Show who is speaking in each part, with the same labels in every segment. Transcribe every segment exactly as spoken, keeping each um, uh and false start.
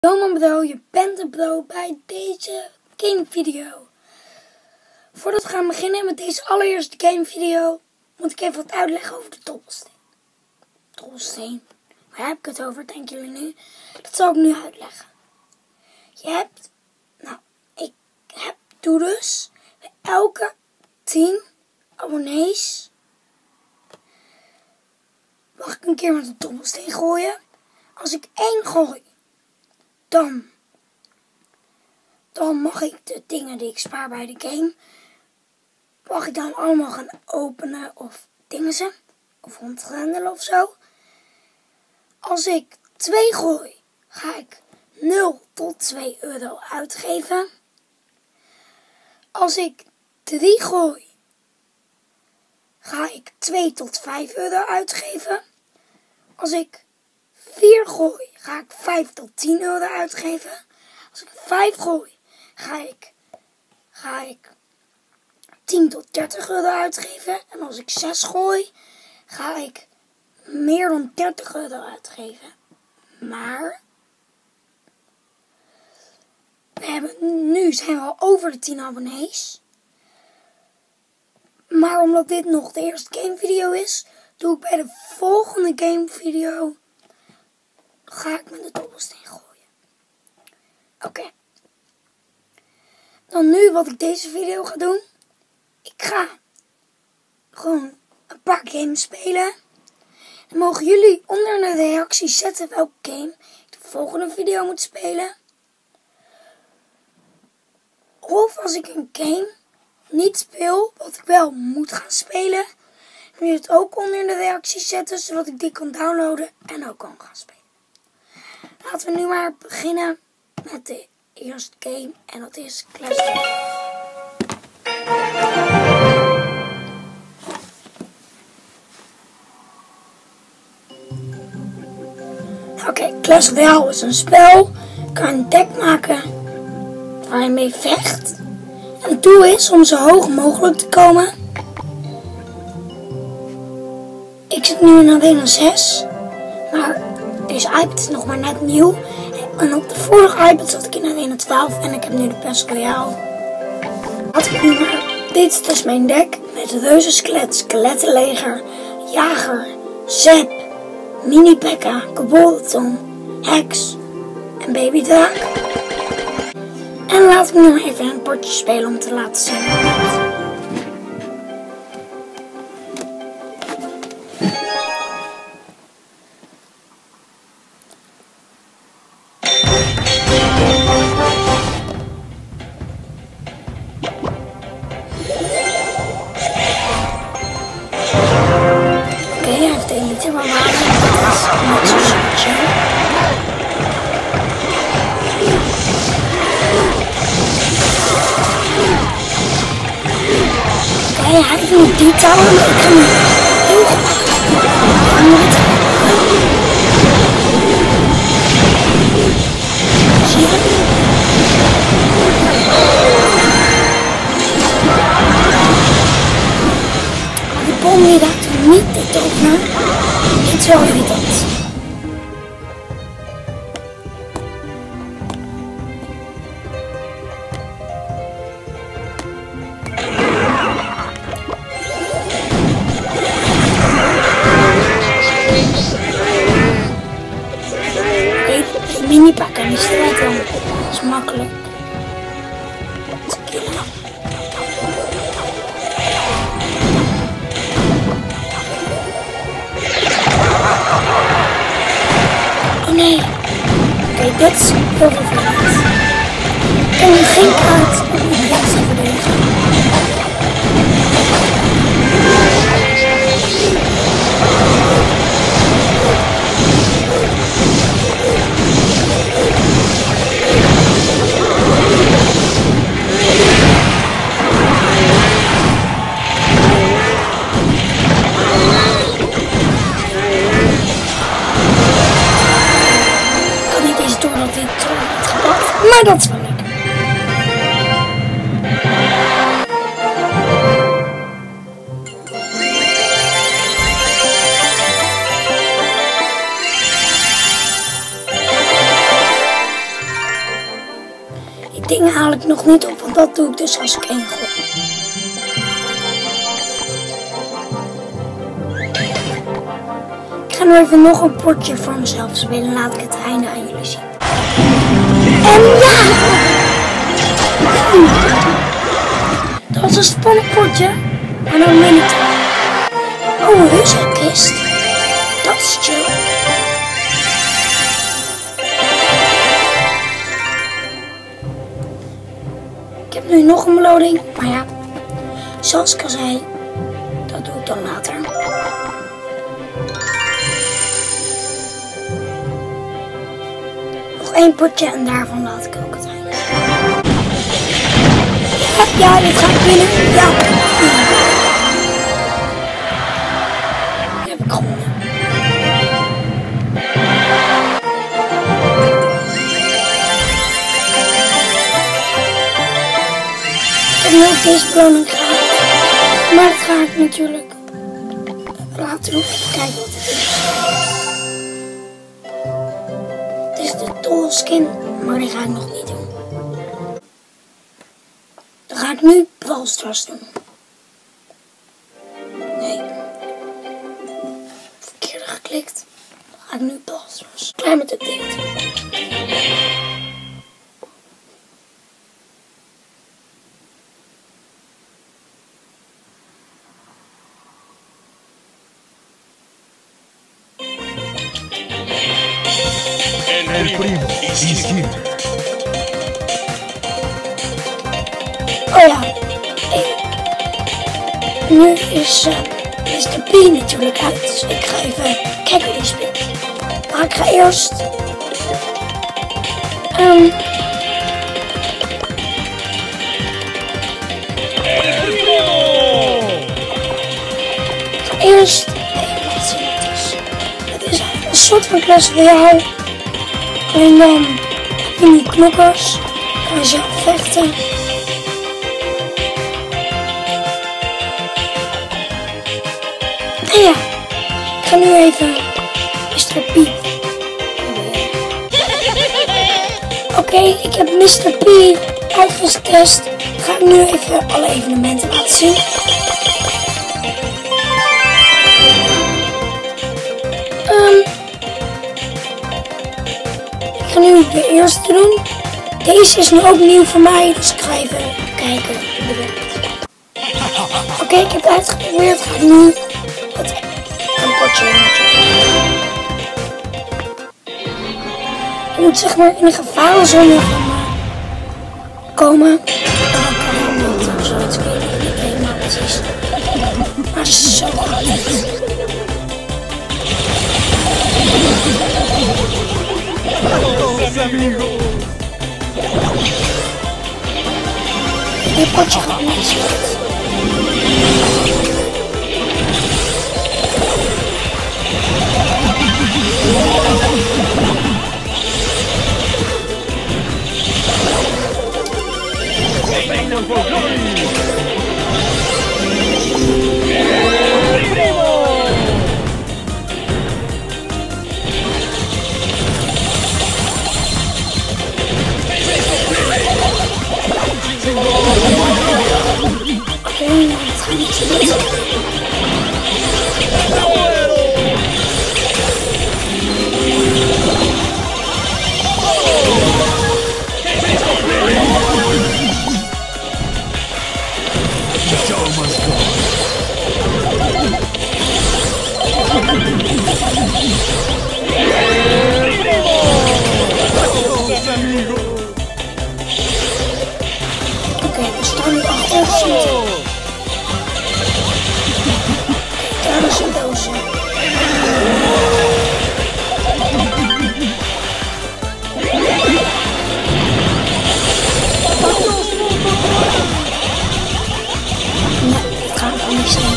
Speaker 1: Yo man bro, je bent een bro bij deze gamevideo. Voordat we gaan beginnen met deze allereerste gamevideo, moet ik even wat uitleggen over de dobbelsteen. Dobbelsteen, waar heb ik het over, denken jullie nu? Dat zal ik nu uitleggen. Je hebt, nou, ik heb, doe dus bij elke tien abonnees, mag ik een keer met de dobbelsteen gooien. Als ik één gooi, Dan, dan mag ik de dingen die ik spaar bij de game, mag ik dan allemaal gaan openen of dingen ze, of rondrendelen of zo. Als ik twee gooi, ga ik nul tot twee euro uitgeven. Als ik drie gooi, ga ik twee tot vijf euro uitgeven. Als ik vier gooi, ga ik vijf tot tien euro uitgeven. Als ik vijf gooi, ga ik, ga ik tien tot dertig euro uitgeven. En als ik zes gooi, ga ik meer dan dertig euro uitgeven. Maar we hebben, nu zijn we al over de tien abonnees. Maar omdat dit nog de eerste gamevideo is, doe ik bij de volgende gamevideo, ga ik met de dobbelsteen gooien. Oké. Okay. Dan nu wat ik deze video ga doen. Ik ga gewoon een paar games spelen. Dan mogen jullie onder in de reacties zetten welke game ik de volgende video moet spelen. Of als ik een game niet speel, wat ik wel moet gaan spelen, dan moet je het ook onder in de reacties zetten, zodat ik die kan downloaden en ook kan gaan spelen. Laten we nu maar beginnen met de eerste game en dat is Clash Royale. Oké, okay, Clash Royale is een spel. Je kan een deck maken waar je mee vecht. En het doel is om zo hoog mogelijk te komen. Ik zit nu in arena zes, maar deze iPad is nog maar net nieuw. En op de vorige iPad zat ik in arena twaalf en ik heb nu de Clash Royale. Laten we nu maar. Dit is dus mijn deck met reuzenskelet, skelettenleger, jager, zep, mini P.E.K.K.A, kabolaton, heks en babydraak. En laten we nu maar even een potje spelen om te laten zien hoe het gaat. Elite, maar waarom dat is niet zo zoetje. Oké, okay, hij heeft nu die touw, maar ik kan hem heel gemakkelijk. Zie je? Maar die bom die raakt er niet dit over. Het is wel irritant. Oké, de mini pakken die strijd dan. Dat is makkelijk. Te killen. Oh nee. Oké, okay, dit is heel vervelend. Ik kan hier geen kaart op mijn plaats te verdedigen. Maar dat is wel lekker. dingen haal ik nog niet op, want dat doe ik dus als ik één gooi. Ik ga nu even nog een potje voor mezelf spelen. Laat ik het einde aan jullie zien. En ja! Dat was een spannend potje. Maar dan ben ik terug. Oh, een reuzenkist. Dat is chill. Ik heb nu nog een beloning. Maar ja, zoals ik al zei, dat doe ik dan later. Nog één potje en daarvan laat ik ook het einde. Ja, ja, dit ga ik winnen. Ja. Die heb ik gewonnen. Ik heb nu ook deze beloning gehaald. Maar dat ga ik natuurlijk later nog even kijken wat het is. Het is de dolle skin, maar die ga ik nog niet doen. Dan ga ik nu Brawl Stars doen. Nee. Verkeerde geklikt. Dan ga ik nu Brawl Stars. Klaar met het update.
Speaker 2: El primo is hier.
Speaker 1: Oh ja. Hey. Nu is uh, mister P natuurlijk uit. Dus ik ga even kijken hoe die speelt. Maar ik ga eerst... Um,
Speaker 2: El primo!
Speaker 1: ik ga eerst... Even laten zien wat het is. Het is een soort van Clash Royale. En dan heb je die knokkers. Kan je zelf vechten. En ja, ik ga nu even mister P proberen. Oké, okay, ik heb mister P uitgetest. Ga ik nu even alle evenementen laten zien. Um, ik ga nu de eerste doen. Deze is nu ook nieuw voor mij, dus ik ga even kijken hoe het werkt. Oké, okay, ik heb het uitgeprobeerd. Ga ik nu het een potje doen. Je moet zeg maar in een gevarenzone van uh, komen. En dan kan je niet of zoiets. Ik weet niet helemaal precies. Maar het is zo goed. Dit potje gaat niet zo goed. Oké, we staan nu achter zitten. Daar is een doosje. Nee, ik ga er niet zijn.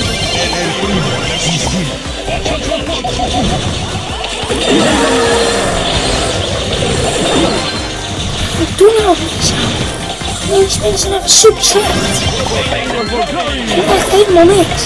Speaker 1: Ik doe nou niks aan. Deze spelen zijn echt super slecht. Ik doe echt helemaal niks.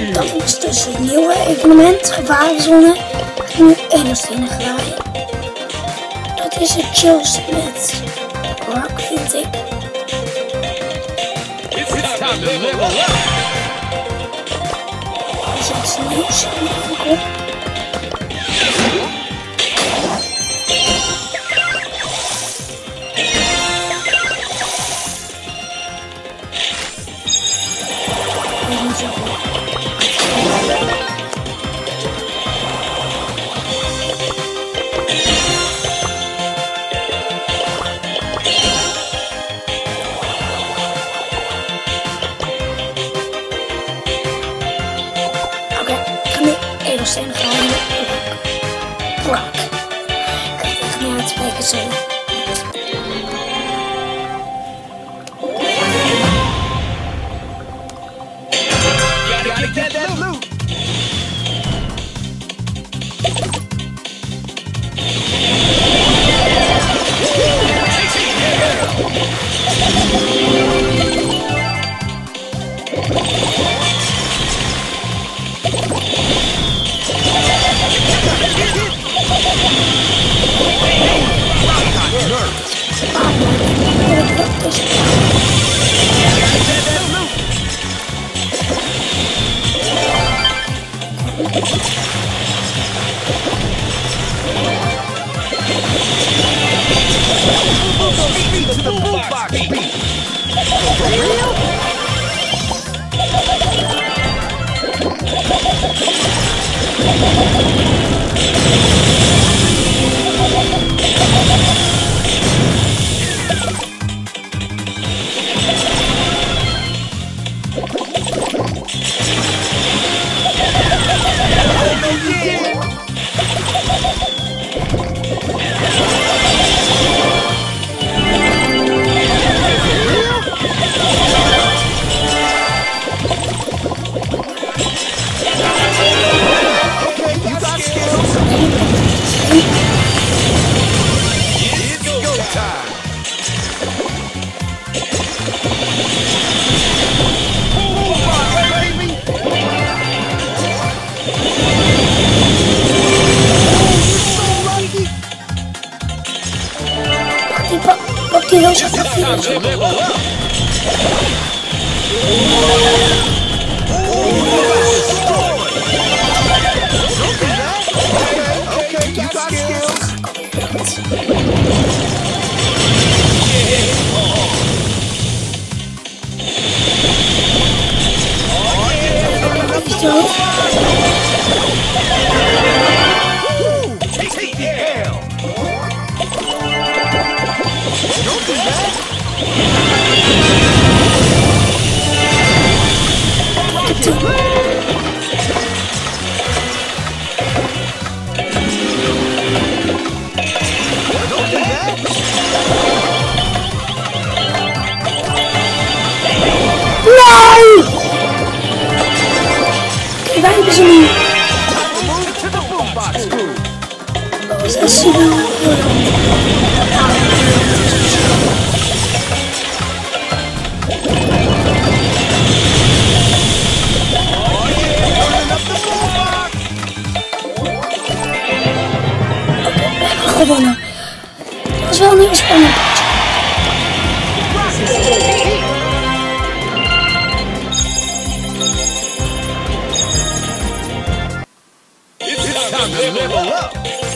Speaker 1: Dat was dus het nieuwe evenement, gevarenzone. Ik ga nu edelstenen graaien. Dat is het chillst met rock, vind ik.
Speaker 2: It's time to level up.
Speaker 1: Er is iets nieuws in de winkel. Edelstenen gaan Brock. Ik kan het echt niet uitspreken, sorry.
Speaker 2: Gotta get that loot. To the boombox beat. For real?
Speaker 1: Pak die roze papier.
Speaker 2: Okay, you got skills.
Speaker 1: Zo.
Speaker 2: Take the L. Don't do that.
Speaker 1: Nee! Kijk, waar hebben ze nu? Dat is echt super. Gewonnen. Dat was wel een heel spannend potje.
Speaker 2: It's time to level up.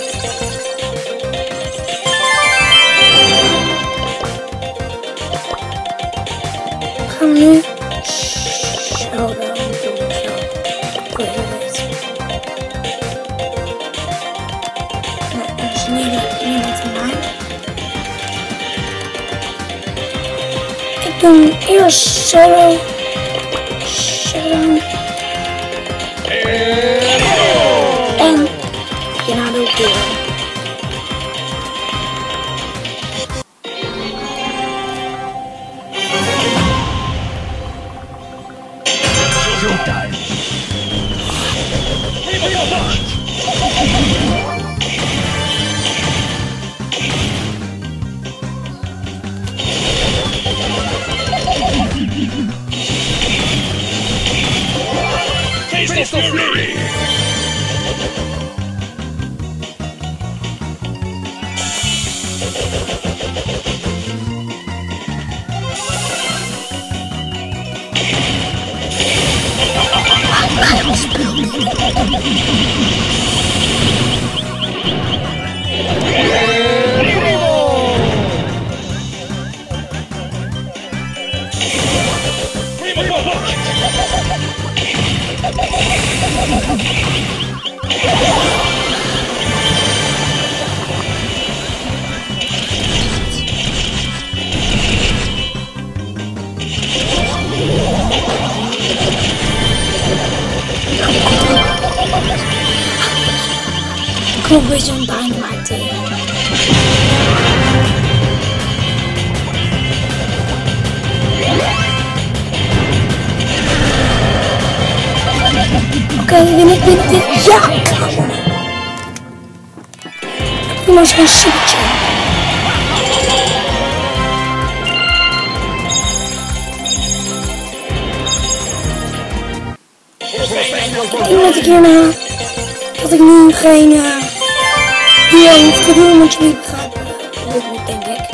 Speaker 1: Gaan we nu showdown doen. Zo. Ik weet het niet. Nee, dat is niet niemand van mij. Ik doe eerst solo showdown. En hierna doe ik duo.
Speaker 2: Showtime. Crystal Fury!
Speaker 1: Cool Vision Dynamite tegen. Oké, okay, win ik, win ik dit? Ja! Doe maar zo'n supertje. Ik denk dat ik hierna dat ik nu geen uh, duo hoef te doen, want jullie begrijpen dat doe ik niet, denk ik.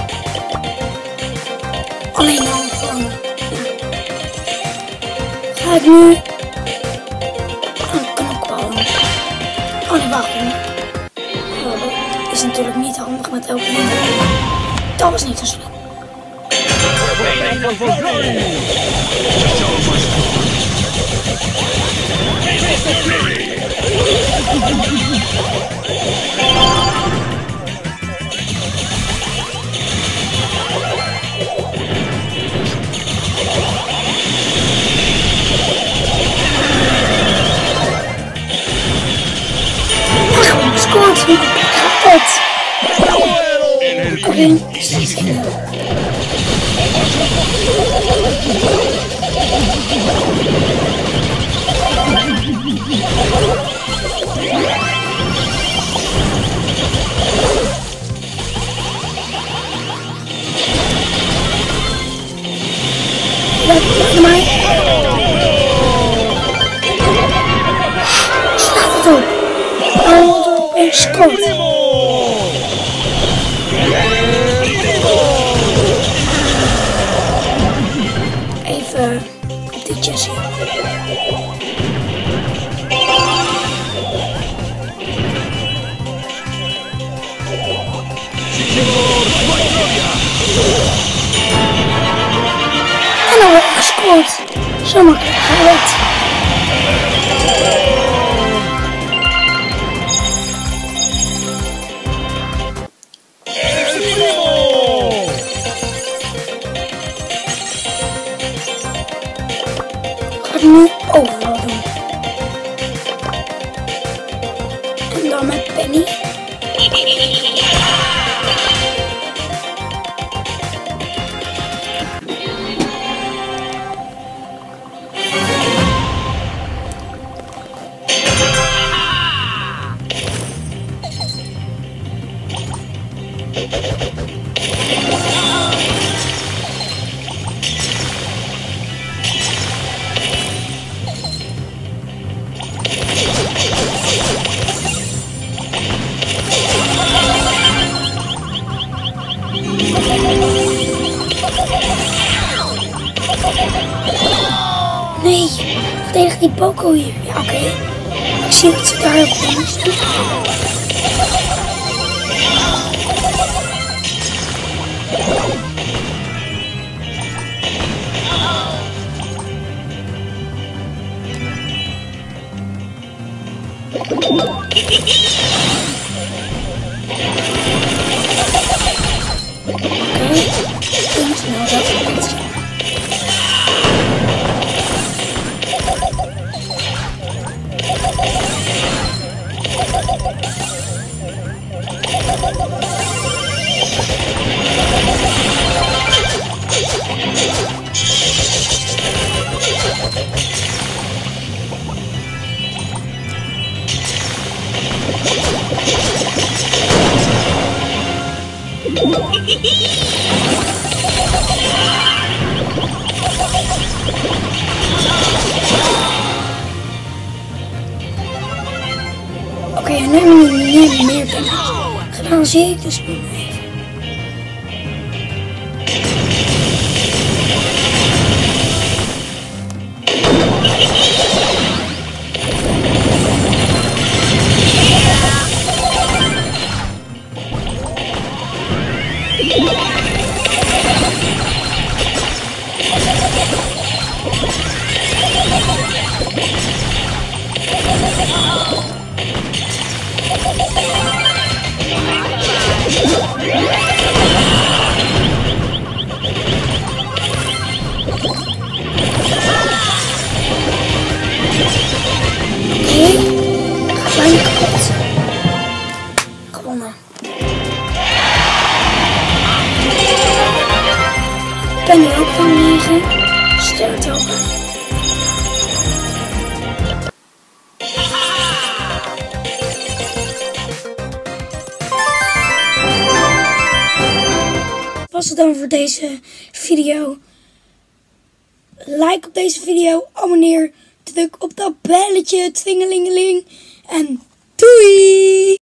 Speaker 1: Alleen dan gewoon, ja. Ga ik nu een knokbal doen. Oh nee, wacht even. Oh, dat is natuurlijk niet handig met elke manier. Dat was niet zo slim. Scoort me kapot. Oké, steeds keer. Laat mij. Slaat het op. Oh, een scoort. Even op die Jessie. En dan wordt gescoord. Zo makkelijk gered. Ga ik nu overal doen. En dan met Penny. Nee, verdedig die Poco hier. Ja, oké. Okay. Ik zie dat ze daar heel veel damage doen. Oké, ik snel dat het is. Oké, okay, nu hebben we niet meer damage gedaan, zie ik. Dus nu even. Ik ben nu ook van negen. Sterkte ook. Was het dan voor deze video? Like op deze video, abonneer, druk op dat belletje, twingelingeling en doei!